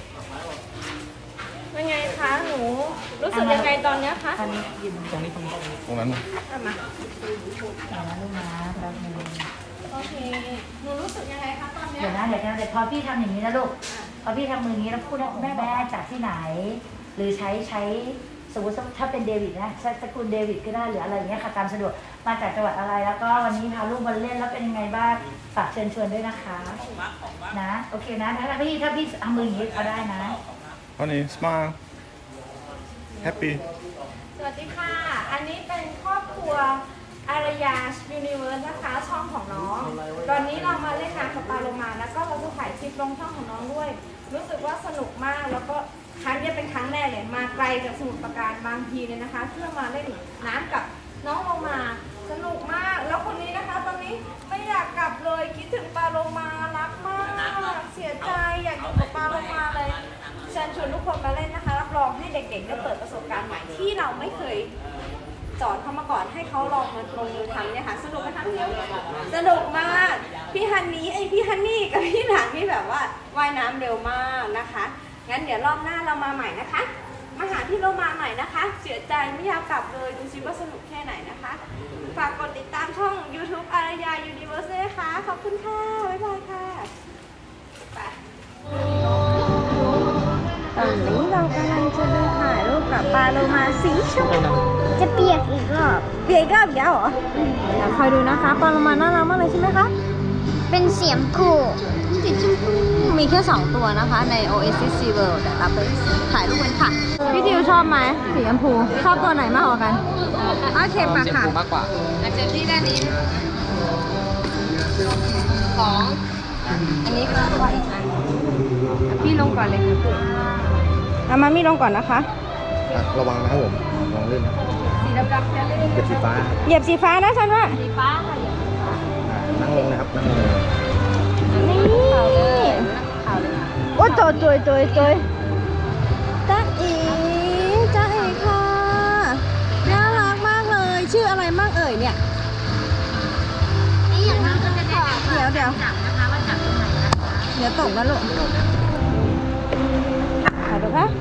เป็นไงคะหนูรู้สึกยังไงตอนนี้คะตรงนั้นมาลูกมาแป๊บนึงโอเคหนูรู้สึกยังไงคะตอนนี้เดี๋ยวพอพี่ทำอย่างนี้นะลูกพอพี่ทำมืออย่างนี้แล้วพูดว่าแม่จากที่ไหนหรือใช้สมมติถ้าเป็นเดวิดนะสกุลเดวิดก็ได้หรืออะไรอย่างเงี้ยค่ะตามสะดวกมาจากจังหวัดอะไรแล้วก็วันนี้พาลูกมาเล่นแล้วเป็นยังไงบ้างฝากเชิญชวนด้วยนะคะนะโอเคนะถ้าพี่ทำมืออย่างนี้เอาได้นะ Honey, smile. Happy. สวัสดีค่ะอันนี้เป็นครอบครัวอารยายูนิเวิร์สนะคะช่องของน้องตอนนี้เรามาเล่นน้ำกับปลาโลมาแล้วก็เราจะถ่ายคลิปลงช่องของน้องด้วยรู้สึกว่าสนุกมากแล้วก็ครั้งนี้เป็นครั้งแรกเลยมาไกลจากสมุทรปราการบางทีเนี่ยนะคะเพื่อมาเล่นน้ำกับน้องโลมาสนุกมากแล้วคนนี้นะคะตอนนี้ไม่อยากกลับเลยคิดถึงปลาโลมารักมากเสียใจอยากอยู่กับปลาโลมาเลยเชิญชวนทุกคนมาเล่นนะคะรับรองให้เด็กๆได้เปิดประสบการณ์ใหม่ที่เราไม่เคยสอนเขามาก่อนให้เขาลองมาลงมือทำเนี่ยค่ะสนุกไหมคะพี่สนุกมากพี่ฮันนี่กับพี่หลานนี่แบบว่าว่ายน้ำเร็วมากนะคะงั้นเดี๋ยวรอบหน้าเรามาใหม่นะคะมาหาพี่โลมาใหม่นะคะเสียใจไม่อยากกลับเลยดูซิว่าสนุกแค่ไหนนะคะฝากกดติดตามช่อง YouTube อารยา Universe ด้วยนะคะขอบคุณค่ะบ๊ายบายค่ะไปตอนนี้เรากำลังจะเดินถ่ายรูปกับปลาโลมาสีชมพูจะเปียกอีกรอบเปียกรอบอีกแล้วเหรอเดี๋ยวคอยดูนะคะปลาโลมาน่ารักมากเลยใช่ไหมคะเป็นเสียมคู่สีชมพูมีแค่2ตัวนะคะใน Oasis Sea World เดี๋ยวเราไปถ่ายรูปกันค่ะพี่ทิวชอบไหมสีชมพูชอบตัวไหนมากกว่ากันโอเคปะค่ะมากกว่าอาจจะที่ด้านนี้ของอันนี้ก็ตัวอีกอันพี่ลงก่อนเลยค่ะพี่เอามามี่ลงก่อนนะคะระวังนะครับผมระวังลื่นนะสีดำๆจะเลยเหยียบสีฟ้าเหยียบสีฟ้านะฉันว่าสีฟ้าค่ะนั่งลงนะครับนั่งลงนี่โอ้ตัวจ้าอีค่ะน่ารักมากเลยชื่ออะไรมากเอ่ยเนี่ยนี่อย่างนี้ก็จะได้เดี๋ยวจับนะคะว่าจับตรงไหนนะคะเดี๋ยวตกนะลูกถ่ายดูค่ะ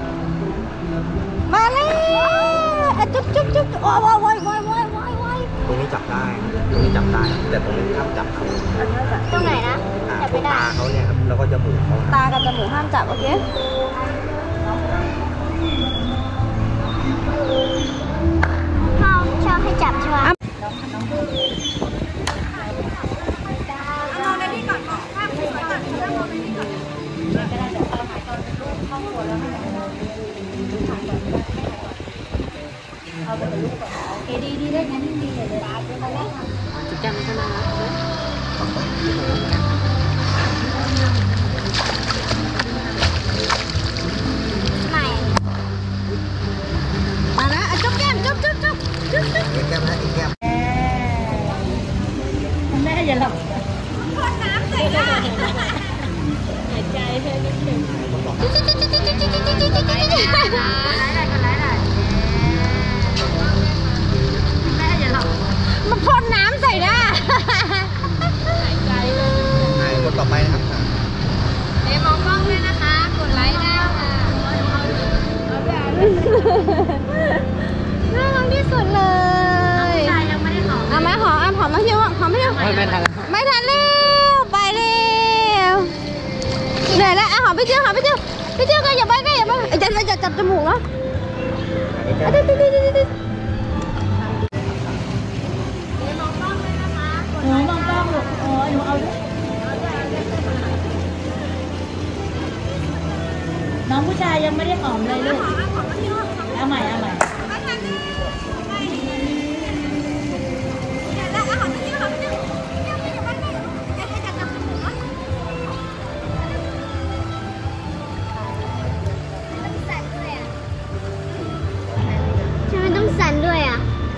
มาแล้วจุ๊บโอ้ยตรงนี้จับได้ตรงนี้จับได้แต่ตรงนี้ห้ามจับเขาตรงไหนนะจับพวไม่กได้ตาเขาเนี่ยครับแล้วก็จมูกเขาตากับจมูกห้ามจับโอเคพ่อชอบให้จับใช่ไหมมองในที่ก่อนภาพสวยก่อนมองในที่ก่อนโอเคดีได้งั้นดีเลยจำขนาดใหม่มาแล้วจุ๊บแก้มจุ๊บอีกแก้มนะอีกแก้มแม่อย่าหลับพ่นน้ำใส่หน้าหายใจให้นิดนึงแม่อย่าหลับมาพ่นน้ำใส่หน้าคนต่อไปนะครับเดี๋ยวมองกล้องด้วยนะคะ กดไลค์ได้ค่ะน่ารักที่สุดเลยชายยังไม่ได้หอมเอาไหมหอมมาเที่ยวหอมไม่เที่ยวไม่ทันแล้วไม่ทันแล้วไปเร็วเหนื่อยแล้วหอมไปเที่ยวกันอย่าไปจะจับจมูกเนาะหนูมองกล้องลูกหนูเอาน้องผู้ชายยังไม่ได้หอมเลยลูกเอาใหม่ทำไมต้องสั่นด้วยอ่ะ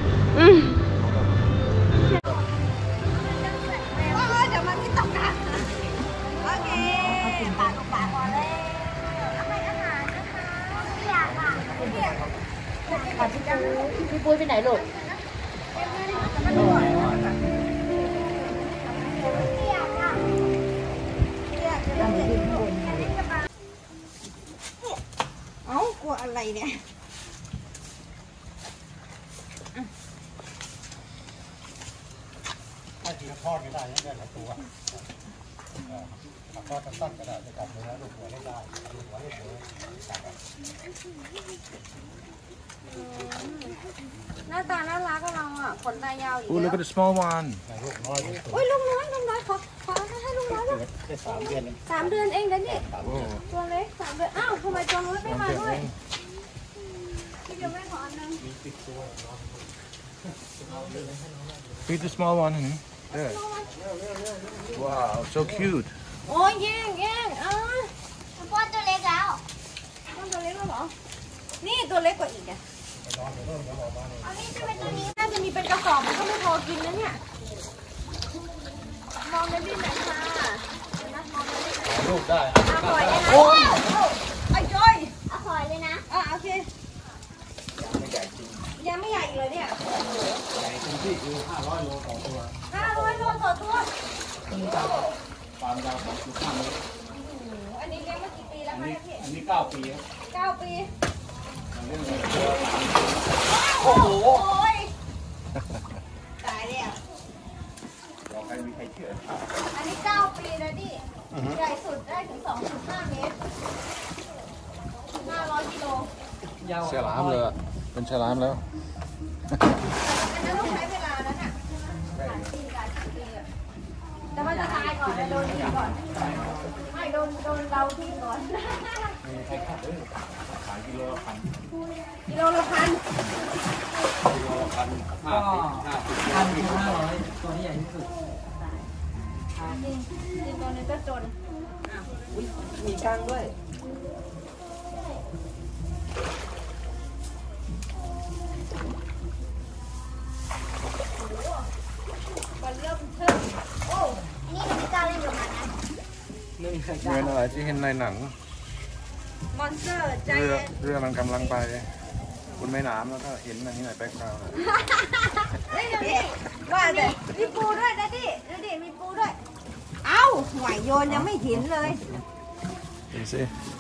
เดี๋ยวมันไม่ตกนะโอเคปากกับปากพอเลยให้อาหารนะคะอยากอ่ะพี่ปุ้ยไปไหนลูกเอ้ากลัวอะไรเนี่ยหน้าตาน่ารักกับเราอ่ะขนตายาวอีก Oh, แล้ว look at the small one. อุ้ยลุงน้อยขอให้ลุงน้อยด้วย3 เดือนเองเดี๋ยวนี่ตัวเล็ก3 เดือนอ้าวทำไมตัวนู้นไม่มาด้วยพี่เดี๋ยวแม่ขออันนึง Feed the small one, honey. There. Wow, so cute. โอ้ยแย่งพ่อตัวเล็กแล้วต้องตัวเล็กแล้วเหรอนี่ตัวเล็กกว่าอีกอ่ะอันนี้จะเป็นตัวนี้น่าจะมีเป็นกระสอบมันก็ไม่พอกินนะเนี่ยมองในดินหน่อยค่ะลูกได้ปล่อยได้โอ้ยไอ้จอยเอาขอยเลยนะโอเคยังไม่ใหญ่อีกเลยเนี่ย500 โลต่อตัวความยาว2.5 เมตรอันนี้เลี้ยงมากี่ปีแล้วคะพี่อันนี้9 ปีครับ9 ปีโอ้โหตายแล้วอันนี้9 ปีแล้วดิใหญ่สุดได้ถึง2.5 เป็นฉลามแล้วอันนั้นต้องใช้เวลาแล้วน่ะแต่มันจะตายก่อนโดนก่อนไม่โดนเราที่ก่อนกิโลละพันก็1,500ตัวนี้ใหญ่ที่สุดจริงตัวนี้ก็จนมีกล้างด้วยวันเริ่มเทิมโอ้อันนี้เราไม่กล้าเล่นกับมันนะไม่มีใครกเหมืล้าอนอะไรที่เห็นในหนังมอนสเตอร์ใจเรือมันกำลังไปบนแม่น้ำแล้วก็เห็นอันนี้ไหนแบ็คกราวด์ว่าแต่มีปูด้วยนะดิดูดิมีปูด้วย เอ้าไหวโยนยังไม่เห็นเลยดูสิ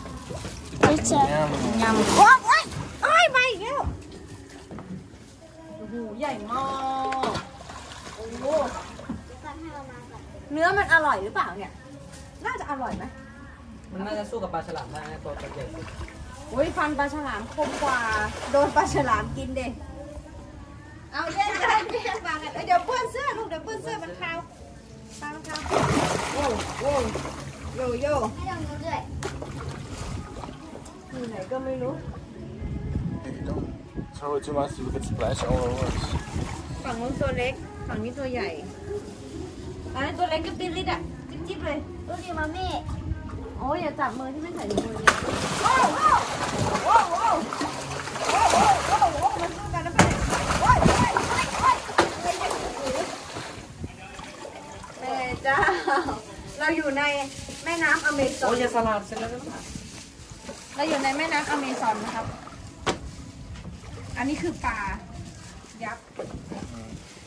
ยำโอ้ยโอ้ยไปอีกแล้วโอ้โหใหญ่มากโอ้โหเนื้อมันอร่อยหรือเปล่าเนี่ย น่าจะอร่อยไหมมันน่าจะสู้กับปลาฉลามได้นะตัวใหญ่สุดอุ้ยฟันปลาฉลามคมกว่า โดนปลาฉลามกินเด็เอาเล่นฟังกันเดี๋ยวเปื้อนเสื้อลูกเดี๋ยวเปื้อนเสื้อมันคาวมันคาวโอ้โหโยโย่ให้ลองดูด้วยอยู่ไหนก็ไม่รู้ Don't throw it too much, you could splash all over us. ฝั่งนู้นตัวเล็ก ฝั่งนี้ตัวใหญ่ อันนั้นตัวเล็กก็ปิ้นลิดอ่ะ จิ๊บเลยดูดิมามี่โอ้ยอย่าจับมือที่ไม่ใส่ถุงมือเลยโอ้โหโอ้โหโอ้โหโอ้โหโอ้โหมันสู้กันนะเพื่อนโอ้ยโอ้ยโอ้ยแม่เจ้า เราอยู่ในแม่น้ำอเมซอโอ้นยจะสลัดเสร็จแล้วนะเราอยู่ในแม่น้ำอเมซอนนะครับ อันนี้คือปลายักษ์